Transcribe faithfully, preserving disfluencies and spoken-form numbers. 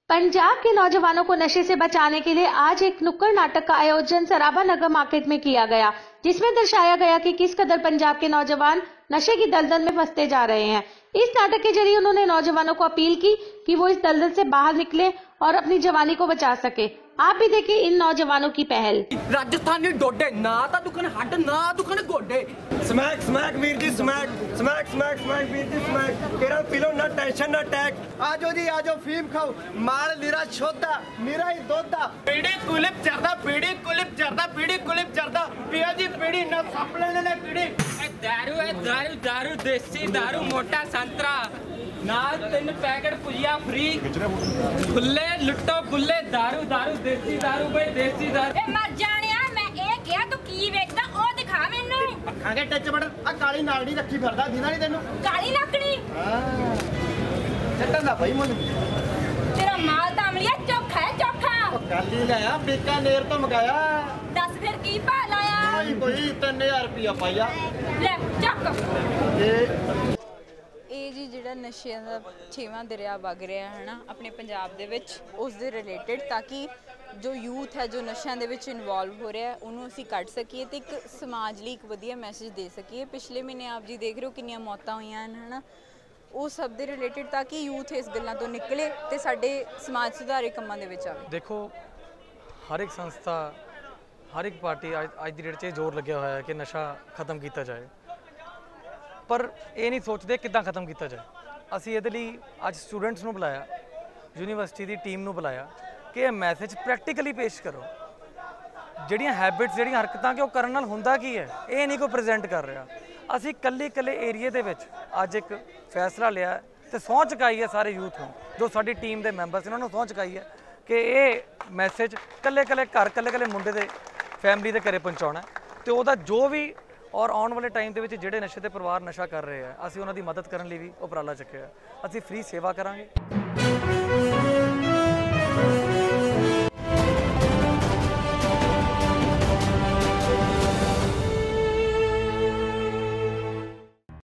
पंजाब के नौजवानों को नशे से बचाने के लिए आज एक नुक्कड़ नाटक का आयोजन सराभा नगर मार्केट में किया गया, जिसमें दर्शाया गया कि किस कदर पंजाब के नौजवान नशे की दलदल में फंसते जा रहे हैं। इस नाटक के जरिए उन्होंने नौजवानों को अपील की कि वो इस दलदल से बाहर निकले और अपनी जवानी को बचा सके। आप भी देखिए इन नौजवानों की पहल। राजस्थानी डोडे ना ता दुखन हड्ड ना दुखन गोडे। स्मैक स्मैक वीर जी स्मैक स्मैक स्मैक स्मैक वीर जी स्मैक केरा पिलो ना टेंशन ना टैक। आजो जी आजो फीम खाओ माल निरा छोदा निरा ही दोदा। पीड़ी कुलिप चरदा पीड़ी कुलिप चरदा पीड़ी कुलिप चरदा पिया जी पीड़ी ना सापले ने पीड़ी। दारू है दारू दारू देसी दारू मोटा संतरा नाल तीन पैकेट पुजिया फ्री खुले लुट्टो बुल्ले दारू दारू देसी दारू बे देसी दारू। ए मर जानिया मैं ए किया तू की वेचदा ओ दिखा मेनू। ਅੱਖਾਂ ਦੇ ਟੱਚ ਬੜ ਆ ਕਾਲੀ ਨਾਗਣੀ ਰੱਖੀ ਫਿਰਦਾ ਦਿਨਾ ਨਹੀਂ ਤੈਨੂੰ ਕਾਲੀ ਨਾਕਣੀ ਹਾਂ ਚੱਟਣ ਦਾ ਭਾਈ ਮੈਨੂੰ ਤੇਰਾ ਮਾਲ ਤਾਂ ਅਮਲੀਆ ਚੋਖਾ ਹੈ ਚੋਖਾ। ਉਹ ਕਾਲੀ ਲਿਆ ਬੀਕਾਨੇਰ ਤੋਂ ਮੰਗਾਇਆ। ਦੱਸ ਫਿਰ ਕੀ ਭਾ ਲਾਇਆ। ਕੋਈ ਕੋਈ ਤਿੰਨ ਹਜ਼ਾਰ ਰੁਪਇਆ ਪਾਇਆ ਲੈ ਚੱਕ। ਇਹ ਇਹ ਜੀ ਜਿਹੜਾ ਨਸ਼ਿਆਂ ਦਾ ਛੇਵਾਂ ਦਰਿਆ ਵਗ ਰਿਹਾ ਹੈ ਨਾ ਆਪਣੇ ਪੰਜਾਬ ਦੇ ਵਿੱਚ, ਉਸ ਦੇ ਰਿਲੇਟਡ ਤਾਂ ਕਿ ਜੋ ਯੂਥ ਹੈ ਜੋ ਨਸ਼ਿਆਂ ਦੇ ਵਿੱਚ ਇਨਵੋਲਵ ਹੋ ਰਿਹਾ ਉਹਨੂੰ ਅਸੀਂ ਕੱਢ ਸਕੀਏ ਤੇ ਇੱਕ ਸਮਾਜ ਲਈ ਇੱਕ ਵਧੀਆ ਮੈਸੇਜ ਦੇ ਸਕੀਏ। ਪਿਛਲੇ ਮਹੀਨੇ ਆਪ ਜੀ ਦੇਖ ਰਹੇ ਹੋ ਕਿੰਨੀਆਂ ਮੌਤਾਂ ਹੋਈਆਂ ਹਨ ਹੈ ਨਾ, ਉਹ ਸਭ ਦੇ ਰਿਲੇਟਡ ਤਾਂ ਕਿ ਯੂਥ ਇਸ ਗੱਲਾਂ ਤੋਂ ਨਿਕਲੇ ਤੇ ਸਾਡੇ ਸਮਾਜ ਸੁਧਾਰੇ ਕੰਮਾਂ ਦੇ ਵਿੱਚ ਆਵੇ। ਦੇਖੋ ਹਰ ਇੱਕ ਸੰਸਥਾ ਹਰ ਇੱਕ ਪਾਰਟੀ ਅੱਜ ਦੀ ਡੇਟ 'ਚ ਜ਼ੋਰ ਲੱਗਿਆ ਹੋਇਆ ਹੈ ਕਿ ਨਸ਼ਾ ਖਤਮ ਕੀਤਾ ਜਾਏ, ਪਰ ਇਹ ਨਹੀਂ ਸੋਚਦੇ ਕਿੱਦਾਂ ਖਤਮ ਕੀਤਾ ਜਾਏ। ਅਸੀਂ ਇਹਦੇ ਲਈ ਅੱਜ ਸਟੂਡੈਂਟਸ ਨੂੰ ਬੁਲਾਇਆ, ਯੂਨੀਵਰਸਿਟੀ ਦੀ ਟੀਮ ਨੂੰ ਬੁਲਾਇਆ ਕਿ ਇਹ ਮੈਸੇਜ ਪ੍ਰੈਕਟੀਕਲੀ ਪੇਸ਼ ਕਰੋ। ਜਿਹੜੀਆਂ ਹੈਬਿਟਸ ਜਿਹੜੀਆਂ ਹਰਕਤਾਂ ਕਿ ਉਹ ਕਰਨ ਨਾਲ ਹੁੰਦਾ ਕੀ ਹੈ ਇਹ ਨਹੀਂ ਕੋਈ ਪ੍ਰੈਜ਼ੈਂਟ ਕਰ ਰਿਹਾ। ਅਸੀਂ ਇਕੱਲੇ ਇਕੱਲੇ ਏਰੀਏ ਦੇ ਵਿੱਚ ਅੱਜ ਇੱਕ ਫੈਸਲਾ ਲਿਆ ਤੇ ਸਹੁੰ ਚੁਕਾਈ ਹੈ ਸਾਰੇ ਯੂਥ ਨੂੰ, ਜੋ ਸਾਡੀ ਟੀਮ ਦੇ ਮੈਂਬਰਸ ਇਹਨਾਂ ਨੂੰ ਸਹੁੰ ਚੁਕਾਈ ਹੈ ਕਿ ਇਹ ਮੈਸੇਜ ਇਕੱਲੇ ਇਕੱਲੇ ਘਰ ਇਕੱਲੇ ਇਕੱਲੇ ਮੁੰਡੇ ਦੇ ਫੈਮਿਲੀ ਦੇ ਘਰੇ ਪਹੁੰਚਾਉਣਾ ਤੇ ਉਹਦਾ ਜੋ ਵੀ ਔਰ ਆਉਣ ਵਾਲੇ ਟਾਈਮ ਦੇ ਵਿੱਚ ਜਿਹੜੇ ਨਸ਼ੇ ਦੇ ਪਰਿਵਾਰ ਨਸ਼ਾ ਕਰ ਰਹੇ ਆ ਅਸੀਂ ਉਹਨਾਂ ਦੀ ਮਦਦ ਕਰਨ ਲਈ ਵੀ ਉਪਰਾਲਾ ਚੱਕਿਆ। ਅਸੀਂ ਫ੍ਰੀ ਸੇਵਾ ਕਰਾਂਗੇ।